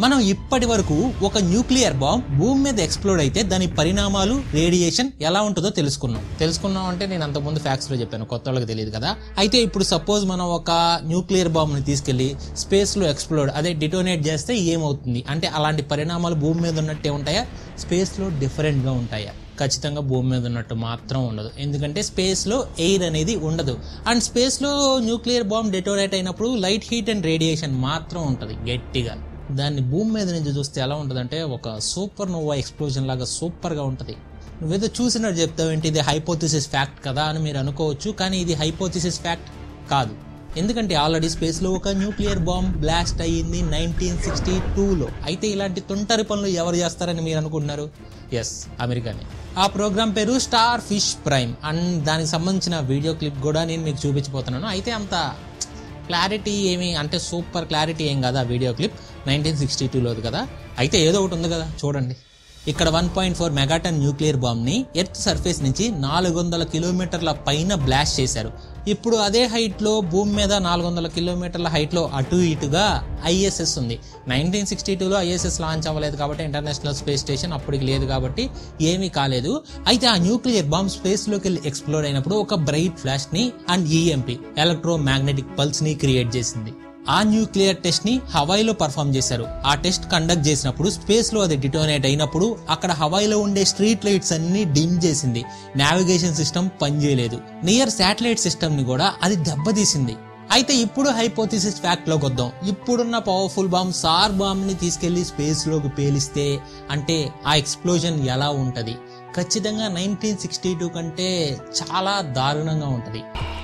మనం ఇప్పటి వరకు ఒక న్యూక్లియర్ బాంబ్ భూమి మీద ఎక్స్ప్లోడ్ అయితే దాని పరిణామాలు, రేడియేషన్ ఎలా ఉంటుందో తెలుసుకున్నాం అంటే నేను అంతకుముందు ఫ్యాక్ట్స్ లో చెప్పాను, కొత్త వాళ్ళకి తెలియదు కదా. అయితే ఇప్పుడు సపోజ్ మనం ఒక న్యూక్లియర్ బాంబ్ ని తీసుకెళ్లి స్పేస్ లో ఎక్స్ప్లోడ్ డిటోనేట్ చేస్తే ఏమవుతుంది అంటే అలాంటి పరిణామాలు భూమి మీద ఉన్నట్టే ఉంటాయా, స్పేస్ లో డిఫరెంట్ గా ఉంటాయా? ఖచ్చితంగా భూమి మీద ఉన్నట్టు మాత్రం ఉండదు, ఎందుకంటే స్పేస్ లో ఎయిర్ అనేది ఉండదు. అండ్ స్పేస్ లో న్యూక్లియర్ బాంబ్ డెటోనేట్ అయినప్పుడు లైట్ హీట్ అండ్ రేడియేషన్ మాత్రం ఉంటుంది గట్టిగా. దాన్ని భూమి మీద నుంచి చూస్తే ఎలా ఉంటుందంటే ఒక సూపర్ నోవా ఎక్స్ప్లోజన్ లాగా సూపర్గా ఉంటుంది. నువ్వేదో చూసినట్టు చెప్తావేంటి, ఇది హైపోథిసిస్ ఫ్యాక్ట్ కదా అని మీరు అనుకోవచ్చు, కానీ ఇది హైపోథిసిస్ ఫ్యాక్ట్ కాదు. ఎందుకంటే ఆల్రెడీ స్పేస్లో ఒక న్యూక్లియర్ బాంబ్ బ్లాస్ట్ అయ్యింది 1962లో. అయితే ఇలాంటి తుంటరి పనులు ఎవరు చేస్తారని మీరు అనుకుంటున్నారు? ఎస్, అమెరికానే. ఆ ప్రోగ్రామ్ పేరు స్టార్ ఫిష్ ప్రైమ్. అండ్ దానికి సంబంధించిన వీడియో క్లిప్ కూడా నేను మీకు చూపించబోతున్నాను. అయితే అంత క్లారిటీ ఏమి అంటే సూపర్ క్లారిటీ ఏం కాదు ఆ వీడియో క్లిప్, 1962లోది కదా. అయితే ఏదో ఒకటి ఉంది కదా, చూడండి. ఇక్కడ 1.4 మెగాటన్ న్యూక్లియర్ బాంబ్ని ఎర్త్ సర్ఫేస్ నుంచి 400 కిలోమీటర్ల పైన బ్లాస్ట్ చేశారు. ఇప్పుడు అదే హైట్లో భూమి మీద 400 కిలోమీటర్ల హైట్లో అటు ఇటుగా ఐఎస్ఎస్ ఉంది. 1962లో ఐఎస్ఎస్ లాంచ్ అవ్వలేదు కాబట్టి, ఇంటర్నేషనల్ స్పేస్ స్టేషన్ అప్పటికి లేదు కాబట్టి ఏమీ కాలేదు. అయితే ఆ న్యూక్లియర్ బాంబ్ స్పేస్లోకి వెళ్ళి ఎక్స్ప్లోర్ అయినప్పుడు ఒక బ్రైట్ ఫ్లాష్ని అండ్ ఈఎంపీ ఎలక్ట్రో మ్యాగ్నెటిక్ పల్స్ని క్రియేట్ చేసింది. ఆ న్యూక్లియర్ టెస్ట్ ని హవాయిలో పర్ఫామ్ చేశారు. ఆ టెస్ట్ కండక్ట్ చేసినప్పుడు స్పేస్ లో అది డిటోనేట్ అయినప్పుడు అక్కడ హవాయిలో ఉండే స్ట్రీట్ లైట్స్ అన్ని డిమ్ చేసింది. నావిగేషన్ సిస్టమ్ పనిచేయలేదు. నియర్ శాటిలైట్ సిస్టమ్ ని కూడా అది దెబ్బతీసింది. అయితే ఇప్పుడు హైపోథిసిస్ ఫ్యాక్ట్ లోకి వద్దాం. ఇప్పుడున్న పవర్ఫుల్ బాంబ్ సార్ బాంబ్ ని తీసుకెళ్లి స్పేస్ లోకి పేలిస్తే అంటే ఆ ఎక్స్ప్లోజన్ ఎలా ఉంటది? ఖచ్చితంగా 1962 కంటే చాలా దారుణంగా ఉంటది.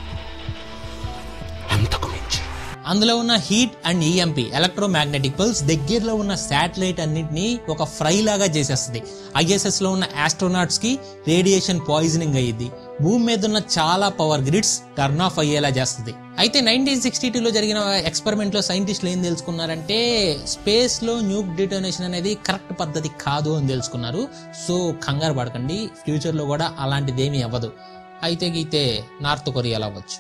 అందులో ఉన్న heat and EMP electromagnetic pulse దగ్గరలో ఉన్న శాటిలైట్ అన్నింటినీ ఒక ఫ్రై లాగా చేసేస్తుంది. ఐఎస్ఎస్ లో ఉన్న ఆస్ట్రోనాట్స్ కి రేడియేషన్ పాయిజనింగ్ అయ్యింది. భూమి మీద ఉన్న చాలా పవర్ గ్రిడ్స్ టర్న్ ఆఫ్ అయ్యేలా చేస్తుంది. అయితే 1962లో జరిగిన ఎక్స్పెరిమెంట్ లో సైంటిస్టులు ఏం తెలుసుకున్నారంటే స్పేస్ లో న్యూక్ డిటోనేషన్ అనేది కరెక్ట్ పద్ధతి కాదు అని తెలుసుకున్నారు. సో కంగారు పడకండి, ఫ్యూచర్ లో కూడా అలాంటిదేమీ అవ్వదు. అయితే గీతే నార్త్ కొరియాలో అవ్వచ్చు.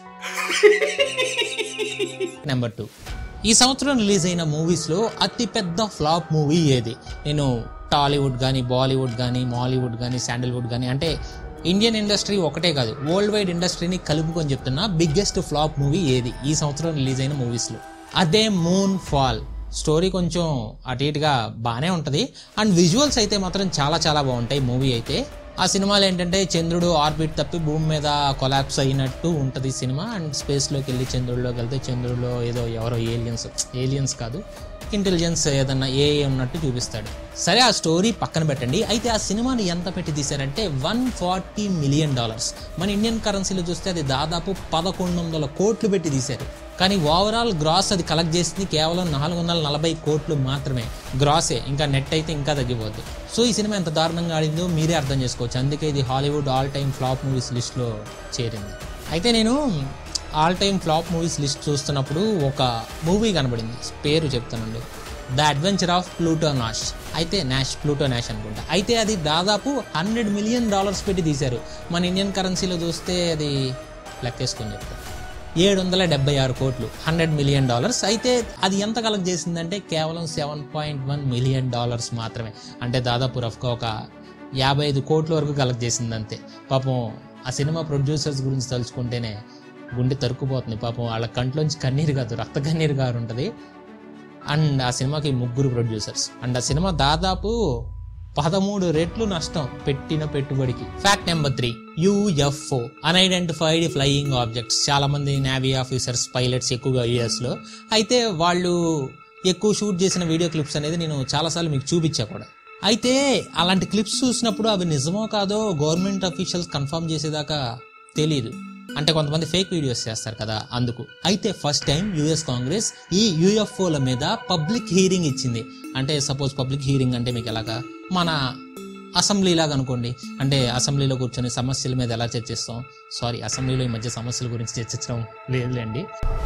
నెంబర్ 2, ఈ సంవత్సరం రిలీజ్ అయిన మూవీస్ లో అతి పెద్ద ఫ్లాప్ మూవీ ఏది? నేను టాలీవుడ్ కానీ, బాలీవుడ్ కానీ, మాలీవుడ్ కానీ, శాండల్వుడ్ కానీ అంటే ఇండియన్ ఇండస్ట్రీ ఒకటే కాదు, వరల్డ్ వైడ్ ఇండస్ట్రీని కలుపుకొని చెప్తున్నా బిగ్గెస్ట్ ఫ్లాప్ మూవీ ఏది ఈ సంవత్సరం రిలీజ్ అయిన మూవీస్ లో? అదే మూన్ ఫాల్. స్టోరీ కొంచెం అటు ఇటుగా బాగానే ఉంటుంది అండ్ విజువల్స్ అయితే మాత్రం చాలా చాలా బాగుంటాయి. మూవీ అయితే ఆ సినిమాలో ఏంటంటే చంద్రుడు ఆర్బిట్ తప్పి భూమి మీద కొలాప్స్ అయినట్టు ఉంటుంది సినిమా. అండ్ స్పేస్లోకి వెళ్ళి చంద్రుడిలోకి వెళ్తే చంద్రుడిలో ఏదో ఎవరో ఏలియన్స్ కాదు, ఇంటెలిజెన్స్ ఏదన్నా ఏఐ ఉన్నట్టు చూపిస్తాడు. సరే, ఆ స్టోరీ పక్కన పెట్టండి. అయితే ఆ సినిమాని ఎంత పెట్టి తీశారంటే $140 మిలియన్. మన ఇండియన్ కరెన్సీలో చూస్తే అది దాదాపు 1100 కోట్లు పెట్టి తీశారు. కానీ ఓవరాల్ గ్రాస్ అది కలెక్ట్ చేసింది కేవలం 440 కోట్లు మాత్రమే. గ్రాసే, ఇంకా నెట్ అయితే ఇంకా తగ్గిపోద్ది. సో ఈ సినిమా ఎంత దారుణంగా ఆడిందో మీరే అర్థం చేసుకోవచ్చు. అందుకే ఇది Hollywood all time flop movies లిస్ట్లో చేరింది. అయితే నేను all time flop movies list చూస్తున్నప్పుడు ఒక మూవీ కనబడింది, పేరు చెప్తానండి, the adventure of Pluto Nash. అయితే ప్లూటో నాష్ అనుకుంటా. అయితే అది దాదాపు $100 మిలియన్ పెట్టి తీశారు. మన ఇండియన్ కరెన్సీలో చూస్తే అది లెక్కేసుకొని చెప్తారు 776 కోట్లు, $100 మిలియన్. అయితే అది ఎంత కలెక్ట్ చేసిందంటే కేవలం $7.1 మిలియన్ మాత్రమే. అంటే దాదాపు రఫ్గా ఒక 55 కోట్ల వరకు కలెక్ట్ చేసింది అంతే. పాపం ఆ సినిమా ప్రొడ్యూసర్స్ గురించి తలుచుకుంటేనే గుండె తరుక్కుపోతుంది. పాపం వాళ్ళ కంట్లోంచి కన్నీరు కాదు, రక్త కన్నీరు గారు ఉంటుంది. అండ్ ఆ సినిమాకి 3 ప్రొడ్యూసర్స్. అండ్ ఆ సినిమా దాదాపు 13 రెట్లు నష్టం పెట్టిన పెట్టుబడికి. Fact number 3, UFO unidentified flying objects. చాలా మంది నేవీ ఆఫీసర్స్, పైలట్స్ ఎక్కువగా యుఎస్లో. అయితే వాళ్ళు ఎక్కువ షూట్ చేసిన వీడియో క్లిప్స్ అనేది నేను చాలాసార్లు మీకు చూపించా కూడా. అయితే అలాంటి క్లిప్స్ చూసినప్పుడు అవి నిజమో కాదో గవర్నమెంట్ అఫీషియల్స్ కన్ఫర్మ్ చేసేదాకా తెలియదు. అంటే కొంతమంది ఫేక్ వీడియోస్ చేస్తారు కదా, అందుకు. అయితే ఫస్ట్ టైం యుఎస్ కాంగ్రెస్ ఈ యూఎఫ్ఓల మీద పబ్లిక్ హీరింగ్ ఇచ్చింది. అంటే సపోజ్ పబ్లిక్ హీరింగ్ అంటే మీకు ఎలాగా, మన అసెంబ్లీ లాగా అనుకోండి. అంటే అసెంబ్లీలో కూర్చొని సమస్యల మీద ఎలా చర్చిస్తాం, సారీ అసెంబ్లీలో ఈ మధ్య సమస్యల గురించి చర్చించడం లేదులేండి,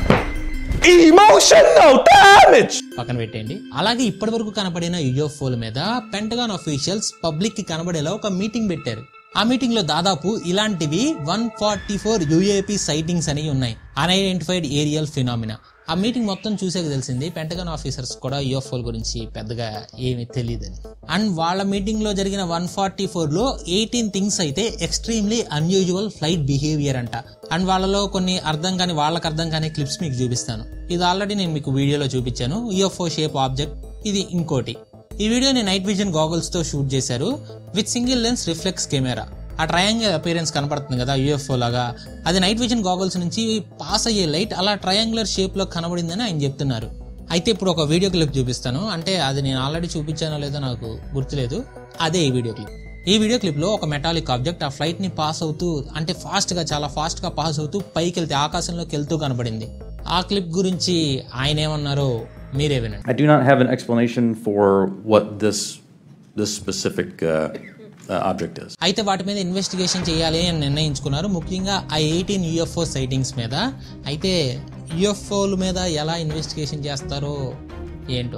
పక్కన పెట్టేయండి. అలాగే ఇప్పటి వరకు కనబడిన యూఎఫ్ఓల మీద పెంటగాన్ అఫీషియల్స్ పబ్లిక్ కి కనబడేలా ఒక మీటింగ్ పెట్టారు. ఆ మీటింగ్ లో దాదాపు ఇలాంటివి 144 UAP సైటింగ్స్ అనేవి ఉన్నాయి, అన్ఐడెంటిఫైడ్ ఏరియల్ ఫినామినా. ఆ మీటింగ్ మొత్తం చూసేకి తెలిసింది పెంటగాన్ ఆఫీసర్స్ కూడా యూఎఫ్ఓల గురించి పెద్దగా ఏమీ తెలియదని. అండ్ వాళ్ళ మీటింగ్ లో జరిగిన 144లో 18 థింగ్స్ అయితే ఎక్స్ట్రీమ్లీ అన్యూజువల్ ఫ్లైట్ బిహేవియర్ అంట. అండ్ వాళ్ళలో కొన్ని అర్థం కాని వాళ్ళకి అర్థం కాని క్లిప్స్ మీకు చూపిస్తాను. ఇది ఆల్రెడీ నేను మీకు వీడియోలో చూపించాను. యూఎఫ్ఓ షేప్ ఆబ్జెక్ట్ ఇది ఇంకోటి. ఈ వీడియోని నైట్ విజన్ గాగల్స్ తో షూట్ చేశారు with single lens reflex camera. ఆ ట్రయాంగిల్ అపియరెన్స్ కనపడుతుంది కదా యూఎఫ్ఓ లాగా, అది నైట్ విజన్ గాగల్స్ నుంచి పాస్ అయ్యే లైట్ అలా ట్రయాంగులర్ షేప్ లో కనబడిందని ఆయన చెప్తున్నారు. అయితే ఇప్పుడు ఒక వీడియో క్లిప్ చూపిస్తాను. అంటే అది నేను ఆల్రెడీ చూపించానో లేదో నాకు గుర్తులేదు. అదే ఈ వీడియో క్లిప్. ఈ వీడియో క్లిప్ లో ఒక మెటాలిక్ ఆబ్జెక్ట్ ఆ ఫ్లైట్ ని పాస్ అవుతూ అంటే చాలా ఫాస్ట్ గా పాస్ అవుతూ పైకి వెళ్తే ఆకాశంలోకి వెళ్తూ కనబడింది. ఆ క్లిప్ గురించి ఆయన ఏమన్నారో మీరే వినండి. I do not have an explanation for what this specific object is. అయితే వాటి మీద ఇన్వెస్టిగేషన్ చేయాలి అని నిర్ణయించుకున్నారు, ముఖ్యంగా ఆ 18 యూఎఫ్ఓ సైటింగ్స్ మీద. అయితే యూఎఫ్ఓల మీద ఎలా ఇన్వెస్టిగేషన్ చేస్తారో ఏంటో.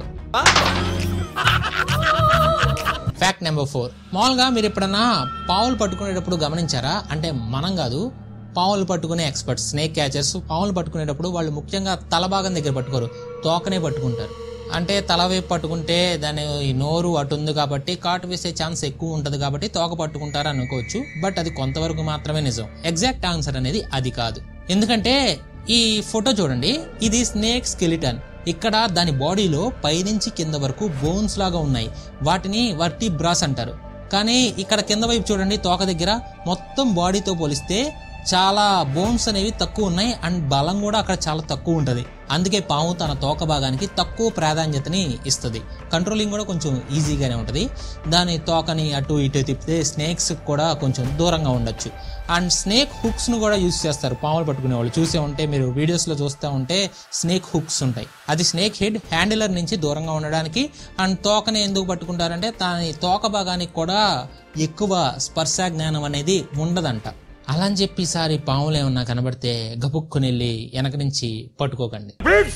Fact number 4. మామూలుగా మీరు ఎప్పుడన్నా పావులు పట్టుకునేటప్పుడు గమనించారా? అంటే మనం కాదు, పావులు పట్టుకునే ఎక్స్పర్ట్స్, స్నేక్ క్యాచర్స్ పావులు పట్టుకునేటప్పుడు వాళ్ళు ముఖ్యంగా తల భాగం దగ్గర పట్టుకోరు, తోకనే పట్టుకుంటారు. అంటే తల వైపు పట్టుకుంటే దాని నోరు అటు ఉంది కాబట్టి కాటు వేసే ఛాన్స్ ఎక్కువ ఉంటుంది కాబట్టి తోక పట్టుకుంటారు అనుకోవచ్చు. బట్ అది కొంతవరకు మాత్రమే నిజం. ఎగ్జాక్ట్ ఆన్సర్ అనేది అది కాదు. ఎందుకంటే ఈ ఫోటో చూడండి, ఇది స్నేక్ స్కెలిటన్. ఇక్కడ దాని బాడీలో పైనుంచి కింద వరకు బోన్స్ లాగా ఉన్నాయి, వాటిని వర్టిబ్రాస్ అంటారు. కానీ ఇక్కడ కింద వైపు చూడండి, తోక దగ్గర మొత్తం బాడీతో పోలిస్తే చాలా బోన్స్ అనేవి తక్కువ ఉన్నాయి అండ్ బలం కూడా అక్కడ చాలా తక్కువ ఉంటుంది. అందుకే పాము తన తోక భాగానికి తక్కువ ప్రాధాన్యతని ఇస్తుంది. కంట్రోలింగ్ కూడా కొంచెం ఈజీగానే ఉంటుంది. దాని తోకని అటు ఇటు తిప్పితే స్నేక్స్ కూడా కొంచెం దూరంగా ఉండొచ్చు. అండ్ స్నేక్ హుక్స్ ను కూడా యూజ్ చేస్తారు పాములు పట్టుకునే వాళ్ళు. చూసే ఉంటే మీరు వీడియోస్ లో చూస్తూ ఉంటే స్నేక్ హుక్స్ ఉంటాయి. అది స్నేక్ హెడ్ హ్యాండిలర్ నుంచి దూరంగా ఉండడానికి. అండ్ తోకని ఎందుకు పట్టుకుంటారంటే దాని తోక భాగానికి కూడా ఎక్కువ స్పర్శ జ్ఞానం అనేది ఉండదంట. అలా అని చెప్పి ఈసారి పాములు ఏమన్నా కనబడితే గబుక్కుని వెళ్ళి వెనక నుంచి పట్టుకోకండి.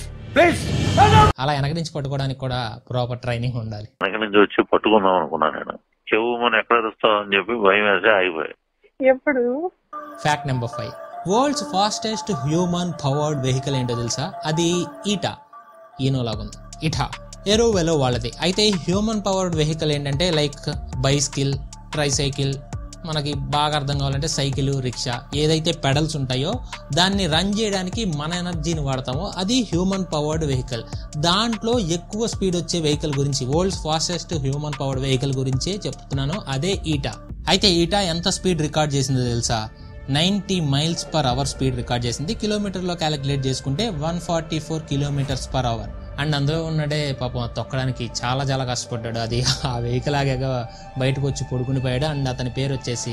అలా వెనక నుంచి పట్టుకోవడానికి కూడా ప్రాపర్ ట్రైనింగ్ ఉండాలి. వెనక నుంచి వచ్చి పట్టుకుందాం అనుకున్నాను నేను. చెవు మనం ఎక్కడ వస్తావు అని చెప్పి భయం వేసి ఆగిపోయి. ఎప్పుడు. Fact number 5. World's fastest human powered vehicle ఏంటో తెలుసా? అది ఈటా. ఈనోలాగుంది ఇటా. ఏరో వెలో వాళ్ళది. అయితే హ్యూమన్ పవర్డ్ వెహికల్ ఏంటంటే లైక్ బైసికిల్, ట్రైసైకిల్, మనకి బాగా అర్థం కావాలంటే సైకిల్, రిక్షా, ఏదైతే పెడల్స్ ఉంటాయో దాన్ని రన్ చేయడానికి మన ఎనర్జీని వాడతామో అది హ్యూమన్ పవర్డ్ వెహికల్. దాంట్లో ఎక్కువ స్పీడ్ వచ్చే వెహికల్ గురించి, world's fastest human powered vehicle గురించే చెప్తున్నాను, అదే ఈటా. అయితే ఈటా ఎంత స్పీడ్ రికార్డ్ చేసిందో తెలుసా? 90 miles per hour speed record చేసింది. కిలోమీటర్లో క్యాలిక్యులేట్ చేసుకుంటే 144 కిలోమీటర్స్ పర్ అవర్. అండ్ అందులో ఉన్నడే పాపం తొక్కడానికి చాలా కష్టపడ్డాడు. అది ఆ వెహికల్ ఆగాగా బయటకు వచ్చి పడుకుని పోయాడు. అండ్ అతని పేరు వచ్చేసి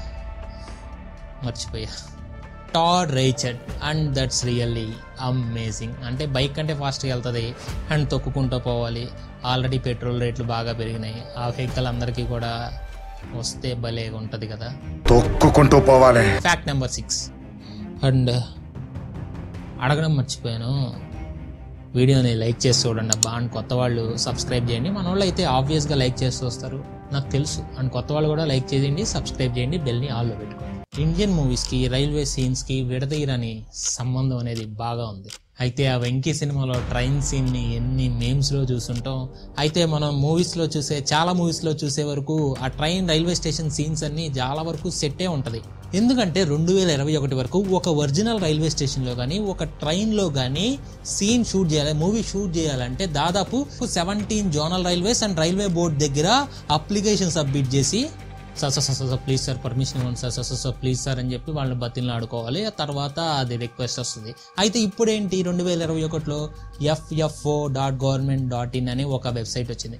మర్చిపోయా, Todd Reichert. And that's really amazing. అంటే బైక్ కంటే ఫాస్ట్గా వెళ్తుంది అండ్ తొక్కుకుంటూ పోవాలి. ఆల్రెడీ పెట్రోల్ రేట్లు బాగా పెరిగినాయి. ఆ వెహికల్ అందరికీ కూడా వస్తే భలేగా ఉంటుంది కదా, తొక్కుకుంటూ పోవాలి. Fact number 6. అండ్ అడగడం మర్చిపోయాను, వీడియోని లైక్ చేసి చూడండి అబ్బా. అండ్ కొత్త వాళ్ళు సబ్స్క్రైబ్ చేయండి. మన వాళ్ళు అయితే ఆబ్వియస్గా లైక్ చేస్తూ వస్తారు, నాకు తెలుసు. అండ్ కొత్త వాళ్ళు కూడా లైక్ చేయండి, సబ్స్క్రైబ్ చేయండి, బెల్ని ఆల్లో పెట్టుకోండి. ఇండియన్ మూవీస్కి, రైల్వే సీన్స్కి విడదీయరని సంబంధం అనేది బాగా ఉంది. అయితే ఆ వెంకీ సినిమాలో ట్రైన్ సీన్ని ఎన్ని మేమ్స్లో చూసుంటాం. అయితే మనం చాలా మూవీస్లో చూసే వరకు ఆ ట్రైన్ రైల్వే స్టేషన్ సీన్స్ అన్ని చాలా వరకు సెట్టే ఉంటుంది. ఎందుకంటే 2021 వరకు ఒక ఒరిజినల్ రైల్వే స్టేషన్లో కానీ ఒక ట్రైన్లో కానీ సీన్ షూట్ చేయాలి, మూవీ షూట్ చేయాలంటే దాదాపు 17 zonal railways and railway board దగ్గర అప్లికేషన్ సబ్మిట్ చేసి సార్ ప్లీజ్ సార్ పర్మిషన్ ఇవ్వండి సార్ ప్లీజ్ సార్ అని చెప్పి వాళ్ళని బతిని ఆడుకోవాలి. ఆ తర్వాత అది రిక్వెస్ట్ వస్తుంది. అయితే ఇప్పుడేంటి 2021లో FFO.government.in అనే ఒక వెబ్సైట్ వచ్చింది.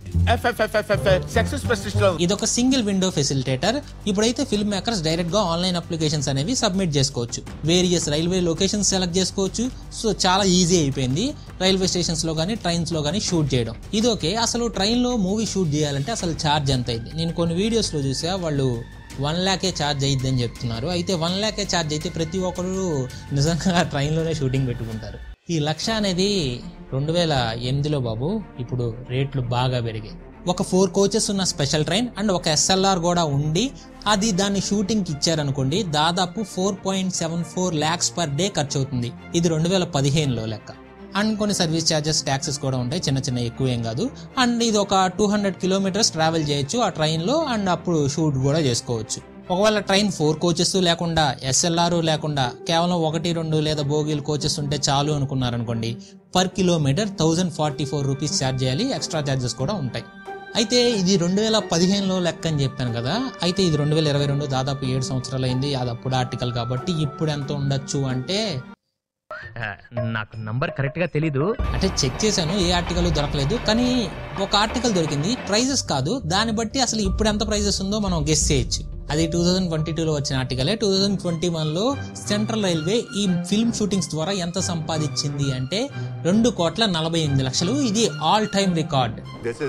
ఇదొక సింగిల్ విండో ఫెసిలిటేటర్. ఇప్పుడైతే ఫిల్మ్ మేకర్స్ డైరెక్ట్ గా ఆన్లైన్ అప్లికేషన్స్ అనేవి సబ్మిట్ చేసుకోవచ్చు. వేరియస్ రైల్వే లొకేషన్స్ సెలెక్ట్ చేసుకోవచ్చు. సో చాలా ఈజీ అయిపోయింది రైల్వే స్టేషన్స్ లో కానీ ట్రైన్స్ లో కానీ షూట్ చేయడం. ఇది ఓకే. అసలు ట్రైన్ లో మూవీ షూట్ చేయాలంటే అసలు ఛార్జ్ ఎంత అయింది? నేను కొన్ని వీడియోస్ లో చూసా, వాళ్ళు 1 lakh ఛార్జ్ అయ్యిద్ది అని చెప్తున్నారు. అయితే 1 lakh ఛార్జ్ అయితే ప్రతి ఒక్కరు నిజంగా ట్రైన్లోనే షూటింగ్ పెట్టుకుంటారు. ఈ 1 lakh అనేది 2008లో బాబు. ఇప్పుడు రేట్లు బాగా పెరిగాయి. ఒక 4 coaches ఉన్న స్పెషల్ ట్రైన్ అండ్ ఒక SLR కూడా ఉండి అది దాన్ని షూటింగ్కి ఇచ్చారనుకోండి, దాదాపు 4.74 lakhs per day ఖర్చు అవుతుంది. ఇది 2015లో లెక్క. అండ్ కొన్ని సర్వీస్ ఛార్జెస్ ట్యాక్సెస్ కూడా ఉంటాయి, చిన్న చిన్న ఎక్కువ ఏం కాదు. అండ్ ఇది ఒక 200 కిలోమీటర్స్ ట్రావెల్ చేయొచ్చు ఆ ట్రైన్లో, అండ్ అప్పుడు షూట్ కూడా చేసుకోవచ్చు. ఒకవేళ ట్రైన్ 4 కోచెస్ లేకుండా, SLR లేకుండా కేవలం 1, 2 లేదా బోగీలు కోచెస్ ఉంటే చాలు అనుకున్నారనుకోండి, పర్ కిలోమీటర్ 1044 రూపీస్ ఛార్జ్ చేయాలి, ఎక్స్ట్రా ఛార్జెస్ కూడా ఉంటాయి. అయితే ఇది 2015లో లెక్క అని చెప్పాను కదా, అయితే ఇది 2022, దాదాపు 7 సంవత్సరాలు అయింది. అది అప్పుడు ఆర్టికల్ కాబట్టి ఇప్పుడు ఎంత ఉండొచ్చు అంటే నాకు నంబర్ కరెక్ట్ గా తెలీదు, అంటే చెక్ చేశాను, ఏ ఆర్టికల్ దొరకలేదు. కానీ ఒక ఆర్టికల్ దొరికింది, ప్రైజెస్ కాదు, దాన్ని బట్టి అసలు ఇప్పుడు ఎంత ప్రైజెస్ ఉందో మనం గెస్ చేయొచ్చు. అది 2022లో వచ్చిన ఆర్టికలే. 2021లో సెంట్రల్ రైల్వే ఈ ఫిల్మ్ షూటింగ్స్ ద్వారా ఎంత సంపాదించింది అంటే 2,48,00,000. ఇది ఆల్ టైమ్ రికార్డ్.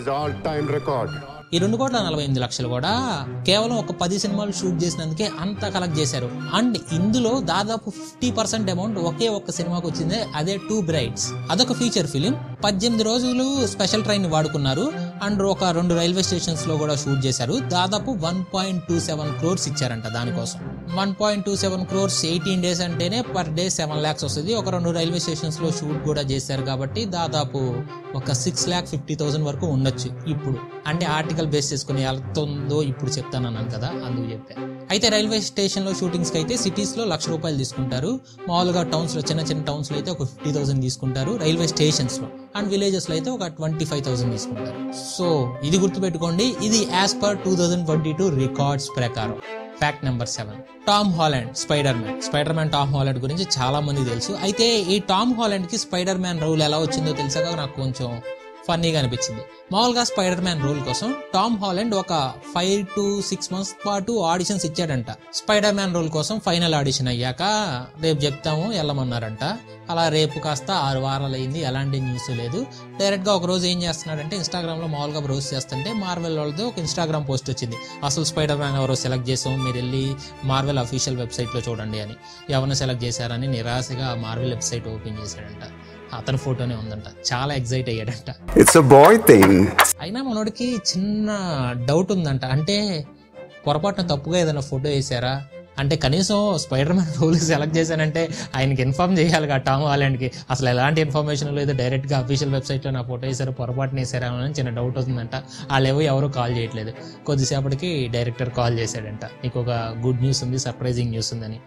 ఈ 2,48,00,000 కూడా కేవలం ఒక 10 సినిమాలు షూట్ చేసినందుకే అంత కలెక్ట్ చేశారు. అండ్ ఇందులో దాదాపు 50% అమౌంట్ ఒకే ఒక్క సినిమాకి వచ్చింది, అదే 2 బ్రైడ్స్. అదొక ఫీచర్ ఫిలిం. 18 రోజులు స్పెషల్ ట్రైన్ వాడుకున్నారు. అండ్ ఒక 2 రైల్వే స్టేషన్స్ లో కూడా షూట్ చేశారు. దాదాపు 1.27 crores ఇచ్చారంట దానికోసం. 1.27 crores 18 days అంటేనే పర్ డే 7 lakhs వస్తుంది. ఒక 2 రైల్వే స్టేషన్స్ లో షూట్ కూడా చేశారు కాబట్టి దాదాపు ఒక 6,50,000 వరకు ఉండొచ్చు ఇప్పుడు. అంటే ఆర్టికల్ బేస్ చేసుకుని ఎంత ఉందో ఇప్పుడు చెప్తానన్నాను కదా, అందుకు చెప్పాను. అయితే రైల్వే స్టేషన్ లో షూటింగ్స్ కి అయితే సిటీస్ లో ₹1,00,000 తీసుకుంటారు. మామూలుగా టౌన్స్ లో, చిన్న చిన్న టౌన్స్ లో అయితే ఒక 50,000 తీసుకుంటారు రైల్వే స్టేషన్స్ లో. అండ్ విలేజెస్ లో అయితే ఒక 25,000 తీసుకుంటారు. సో ఇది గుర్తుపెట్టుకోండి, ఇది యాజ్ పర్ 2022 రికార్డ్స్ ప్రకారం. Fact number 7, Tom Holland Spider Man Tom Holland గురించి చాలా మంది తెలుసు. అయితే ఈ టామ్ హాలండ్ కి స్పైడర్ మ్యాన్ రోల్ ఎలా వచ్చిందో తెలిసాక నాకు కొంచెం ఫన్నీగా అనిపించింది. మామూలుగా స్పైడర్ మ్యాన్ రోల్ కోసం టామ్ హాలండ్ ఒక 5 to 6 months పాటు ఆడిషన్స్ ఇచ్చాడంట. స్పైడర్ మ్యాన్ రోల్ కోసం ఫైనల్ ఆడిషన్ అయ్యాక రేపు చెప్తాము వెళ్ళమన్నారంట. అలా రేపు కాస్త 6 వారాలు అయింది, ఎలాంటి న్యూస్ లేదు. డైరెక్ట్ గా ఒక రోజు ఏం చేస్తున్నాడంటే ఇన్స్టాగ్రామ్ లో మామూలుగా బ్రౌజ్ చేస్తుంటే మార్వెల్ వాళ్ళతో ఒక ఇన్స్టాగ్రామ్ పోస్ట్ వచ్చింది, అసలు స్పైడర్ మ్యాన్ ఎవరో సెలెక్ట్ చేసాం, మీరు వెళ్ళి మార్వెల్ అఫీషియల్ వెబ్సైట్ లో చూడండి అని. ఎవరిని సెలెక్ట్ చేశారని నిరాశగా మార్వెల్ వెబ్సైట్ ఓపెన్ చేశాడంట. అతని ఫోటోనే ఉందంట. చాలా ఎగ్జైట్ అయ్యాడంట. అయినా మనోడికి చిన్న డౌట్ ఉందంట, అంటే పొరపాటున తప్పుగా ఏదైనా ఫోటో వేసారా అంటే, కనీసం స్పైడర్ మ్యాన్ రోల్ సెలెక్ట్ చేశానంటే ఆయనకి ఇన్ఫార్మ్ చేయాలి కదా టామ్ హాలండ్కి. అసలు ఎలాంటి ఇన్ఫర్మేషన్ లేదు, డైరెక్ట్గా అఫీషియల్ వెబ్సైట్లో నా ఫోటో వేసారు, పొరపాటున వేసారా అని చిన్న డౌట్ అవుతుందంట. వాళ్ళేవో ఎవరు కాల్ చేయట్లేదు. కొద్దిసేపటికి డైరెక్టర్ కాల్ చేశాడంట, నీకు ఒక గుడ్ న్యూస్ ఉంది, సర్ప్రైజింగ్ న్యూస్ ఉందని.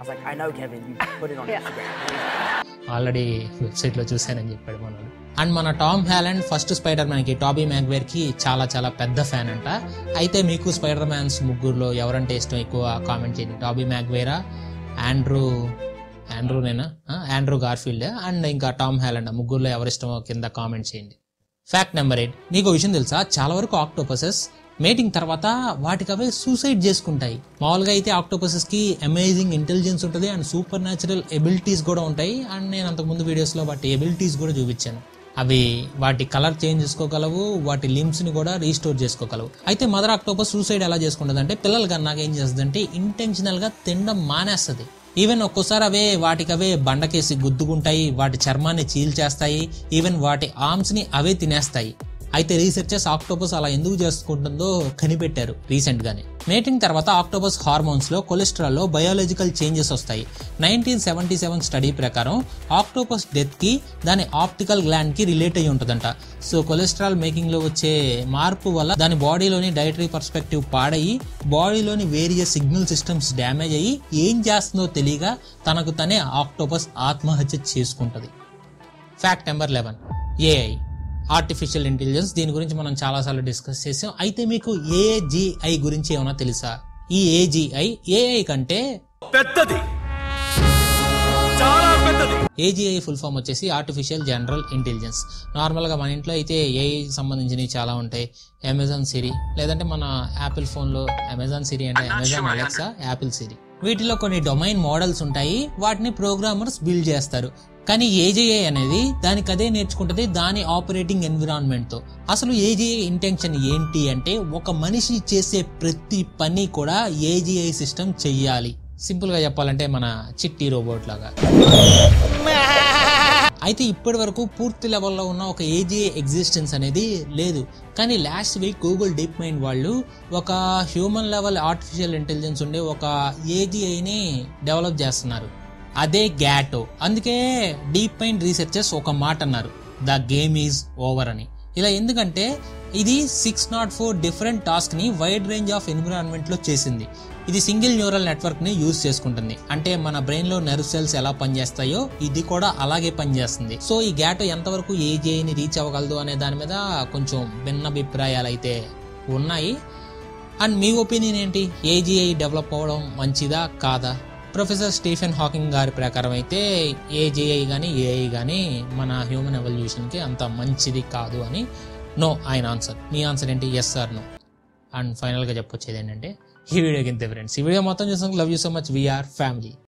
ఆల్రెడీ వెబ్సైట్లో చూశానని చెప్పాడు మనోడు. అండ్ మన టామ్ హాలండ్ ఫస్ట్ స్పైడర్ మ్యాన్కి టాబీ మ్యాగ్వేర్కి చాలా చాలా పెద్ద ఫ్యాన్ అంట. అయితే మీకు స్పైడర్ మ్యాన్స్ ముగ్గురులో ఎవరంటే ఇష్టం ఎక్కువ కామెంట్ చేయండి. టాబీ మ్యాగ్వేరా, ఆండ్రూ గార్ఫీల్డ్ అండ్ ఇంకా టామ్ హాలండ్, ముగ్గురులో ఎవరిష్టమో కింద కామెంట్ చేయండి. ఫ్యాక్ట్ నెంబర్ 8, మీకు విషయం తెలుసా, చాలా వరకు ఆక్టోపసెస్ మేటింగ్ తర్వాత వాటికి అవే సూసైడ్ చేసుకుంటాయి. మామూలుగా అయితే ఆక్టోపసెస్ కి అమేజింగ్ ఇంటెలిజెన్స్ ఉంటుంది అండ్ సూపర్ న్యాచురల్ ఎబిలిటీస్ కూడా ఉంటాయి. అండ్ నేను అంతకుముందు వీడియోస్లో వాటి ఎబిలిటీస్ కూడా చూపించాను. అవి వాటి కలర్ చేంజ్ చేసుకోగలవు, వాటి లిమ్స్ ని కూడా రీస్టోర్ చేసుకోగలవు. అయితే మదర్ ఆక్టోపస్ సూసైడ్ ఎలా చేసుకుంటుంది అంటే, పిల్లలు కన్నాక ఏం చేస్తుంది అంటే ఇంటెన్షనల్ గా తినడం మానేస్తుంది. ఈవెన్ ఒక్కోసారి అవే వాటికవే బండకేసి గుద్దుకుంటాయి, వాటి చర్మాన్ని చీల్చేస్తాయి, ఈవెన్ వాటి ఆర్మ్స్ ని అవే తినేస్తాయి. అయితే రీసెర్చర్స్ ఆక్టోపస్ అలా ఎందుకు చేసుకుంటుందో కనిపెట్టారు రీసెంట్ గానే. మేటింగ్ తర్వాత ఆక్టోపస్ హార్మోన్స్ లో, కొలెస్ట్రాల్ లో బయాలజికల్ చేంజెస్ వస్తాయి. 1977 స్టడీ ప్రకారం ఆక్టోపస్ డెత్ కి దాని ఆప్టికల్ గ్లాండ్ కి రిలేట్ అయ్యి ఉంటుందంట. సో కొలెస్ట్రాల్ మేకింగ్ లో వచ్చే మార్పు వల్ల దాని బాడీలోని డైటరీ పర్స్పెక్టివ్ పాడయి, బాడీలోని వేరియస్ సిగ్నల్ సిస్టమ్స్ డ్యామేజ్ అయ్యి ఏం చేస్తుందో తెలియక తనకు తనే ఆక్టోపస్ ఆత్మహత్య చేసుకుంటది. Fact number 11, AI, artificial intelligence. దీని గురించి మనం చాలాసార్లు డిస్కస్ చేసాం. అయితే మీకు AGI గురించి ఏమైనా తెలుసా? ఈ AGI ఏఐ కంటే పెద్దది, చాలా పెద్దది. AGI ఫుల్ ఫామ్ వచ్చేసి ఆర్టిఫిషియల్ జనరల్ ఇంటెలిజెన్స్. నార్మల్గా మన ఇంట్లో అయితే ఏఐ సంబంధించినవి చాలా ఉంటాయి. అమెజాన్ సిరి, లేదంటే మన యాపిల్ ఫోన్లో అమెజాన్ సిరి అంటే అమెజాన్ అలెక్సా, యాపిల్ సిరి. వీటిలో కొన్ని డొమైన్ మోడల్స్ ఉంటాయి, వాటిని ప్రోగ్రామర్స్ బిల్డ్ చేస్తారు. కానీ AGI అనేది దానికి అదే నేర్చుకుంటుంది దాని ఆపరేటింగ్ ఎన్విరాన్మెంట్ తో. అసలు AGI ఇంటెన్షన్ ఏంటి అంటే, ఒక మనిషి చేసే ప్రతి పని కూడా AGI సిస్టమ్ చెయ్యాలి. సింపుల్ గా చెప్పాలంటే మన చిట్టి రోబోట్ లాగా. అయితే ఇప్పటి వరకు పూర్తి లెవెల్లో ఉన్న ఒక AGI ఎగ్జిస్టెన్స్ అనేది లేదు. కానీ last week Google DeepMind వాళ్ళు ఒక హ్యూమన్ లెవెల్ ఆర్టిఫిషియల్ ఇంటెలిజెన్స్ ఉండే ఒక AGIని డెవలప్ చేస్తున్నారు. అదే గ్యాటో. అందుకే డీప్ మైండ్ రీసెర్చర్స్ ఒక మాట అన్నారు, ద గేమ్ ఈజ్ ఓవర్ అని. ఇలా ఎందుకంటే ఇది 604 డిఫరెంట్ టాస్క్ని వైడ్ రేంజ్ ఆఫ్ ఎన్విరాన్మెంట్లో చేసింది. ఇది సింగిల్ న్యూరల్ నెట్వర్క్ని యూజ్ చేసుకుంటుంది. అంటే మన బ్రెయిన్లో నర్వ్ సెల్స్ ఎలా పనిచేస్తాయో ఇది కూడా అలాగే పనిచేస్తుంది. సో ఈ గ్యాటో ఎంతవరకు ఏజీఐని రీచ్ అవ్వగలదు అనే దాని మీద కొంచెం భిన్నాభిప్రాయాలు అయితే ఉన్నాయి. అండ్ మీ ఒపీనియన్ ఏంటి? ఏజీఐ డెవలప్ అవ్వడం మంచిదా కాదా? ప్రొఫెసర్ స్టీఫెన్ హాకింగ్ గారి ప్రకారం అయితే ఏజీఐ కానీ ఏఐ కానీ మన హ్యూమన్ ఎవల్యూషన్కి అంత మంచిది కాదు అని నో ఆయన ఆన్సర్. మీ ఆన్సర్ ఏంటి? Yes or no? అండ్ ఫైనల్గా చెప్పొచ్చేది ఏంటంటే ఈ వీడియోకి ఇంతే ఫ్రెండ్స్. ఈ వీడియో మొత్తం చూసాక love you so much. We are family.